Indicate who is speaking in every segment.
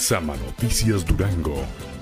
Speaker 1: Sama Noticias Durango.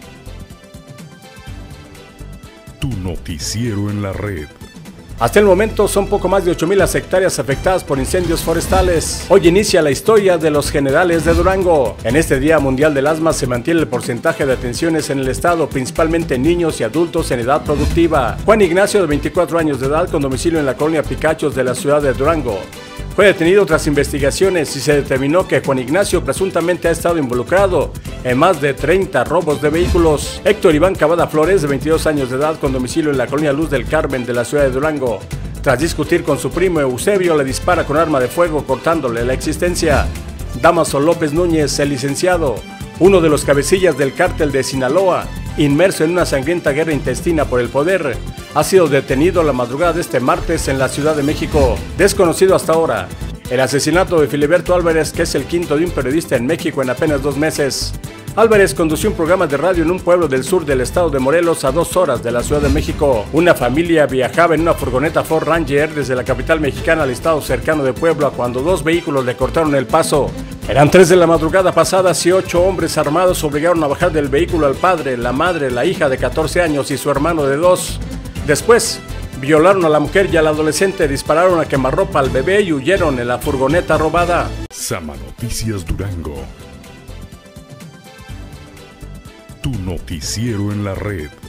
Speaker 1: Tu noticiero en la red.
Speaker 2: Hasta el momento son poco más de 8,000 las hectáreas afectadas por incendios forestales. Hoy inicia la historia de los generales de Durango. En este Día Mundial del Asma se mantiene el porcentaje de atenciones en el estado, principalmente en niños y adultos en edad productiva. Juan Ignacio, de 24 años de edad, con domicilio en la colonia Picachos de la ciudad de Durango, fue detenido tras investigaciones y se determinó que Juan Ignacio presuntamente ha estado involucrado en más de 30 robos de vehículos. Héctor Iván Cavada Flores, de 22 años de edad, con domicilio en la colonia Luz del Carmen de la ciudad de Durango, tras discutir con su primo Eusebio, le dispara con arma de fuego cortándole la existencia. Damaso López Núñez, el licenciado, uno de los cabecillas del cártel de Sinaloa, inmerso en una sangrienta guerra intestina por el poder, ha sido detenido la madrugada de este martes en la Ciudad de México. Desconocido hasta ahora el asesinato de Filiberto Álvarez, que es el quinto de un periodista en México en apenas 2 meses. Álvarez condució un programa de radio en un pueblo del sur del estado de Morelos, a 2 horas de la Ciudad de México. Una familia viajaba en una furgoneta Ford Ranger desde la capital mexicana al estado cercano de Puebla cuando 2 vehículos le cortaron el paso. Eran 3 de la madrugada pasada y 8 hombres armados obligaron a bajar del vehículo al padre, la madre, la hija de 14 años y su hermano de 2. Después, violaron a la mujer y al adolescente, dispararon a quemarropa al bebé y huyeron en la furgoneta robada.
Speaker 1: Sama Noticias Durango. Tu noticiero en la red.